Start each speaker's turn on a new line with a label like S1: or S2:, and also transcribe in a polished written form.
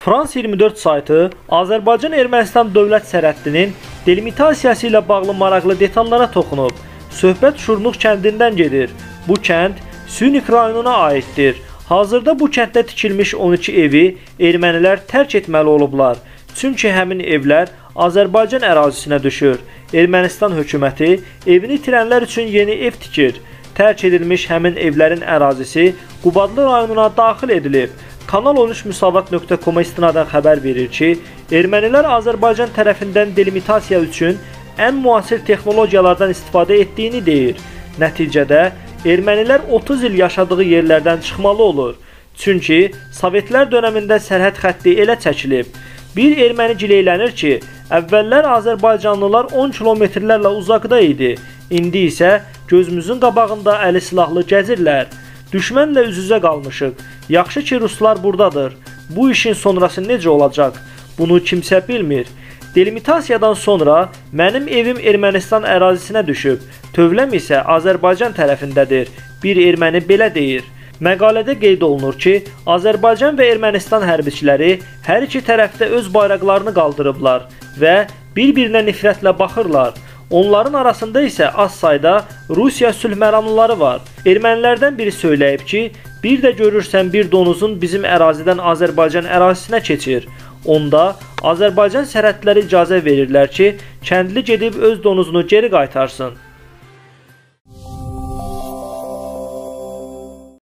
S1: Frans 24 saytı Azərbaycan-Ermənistan dövlət sərhədinin delimitasiyası ilə bağlı maraqlı detallara toxunub. Söhbət Şurnux kəndindən gedir. Bu kənd Sünik rayonuna aiddir. Hazırda bu kənddə tikilmiş 12 evi ermənilər tərk etməli olublar. Çünki həmin evlər Azərbaycan ərazisinə düşür. Ermənistan hökuməti evini itirənlər üçün yeni ev tikir. Tərk edilmiş həmin evlərin ərazisi Qubadlı rayonuna daxil edilib. Kanal 13 Müsavat.com-a istinadən xəbər verir ki, ermənilər Azərbaycan tərəfindən delimitasiya üçün ən müasir texnologiyalardan istifadə etdiyini deyir. Nəticədə ermənilər 30 il yaşadığı yerlərdən çıxmalı olur. Çünki Sovetlər dönəmində sərhəd xətti elə çəkilib. Bir erməni gileylənir ki, əvvəllər Azərbaycanlılar 10 kilometrlərlə uzaqda idi. İndi isə gözümüzün qabağında əli silahlı gəzirlər. Düşmənlə üz-üzə qalmışıq. Yaxşı ki, ruslar buradadır. Bu işin sonrası necə olacaq? Bunu kimsə bilmir. Delimitasiyadan sonra mənim evim Ermənistan ərazisinə düşüb. Tövləm isə Azərbaycan tərəfindədir. Bir erməni belə deyir. Məqalədə qeyd olunur ki, Azərbaycan və Ermənistan hərbiçiləri hər iki tərəfdə öz bayraqlarını qaldırıblar və bir-birinə nifrətlə baxırlar. Onların arasında isə az sayda Rusiya sülhməramlıları var. Ermənilərdən biri söyləyib ki, bir də görürsən bir donuzun bizim ərazidən Azərbaycan ərazisinə keçir. Onda Azərbaycan sərhədləri icazə verirlər ki, kəndli gedib öz donuzunu geri qaytarsın.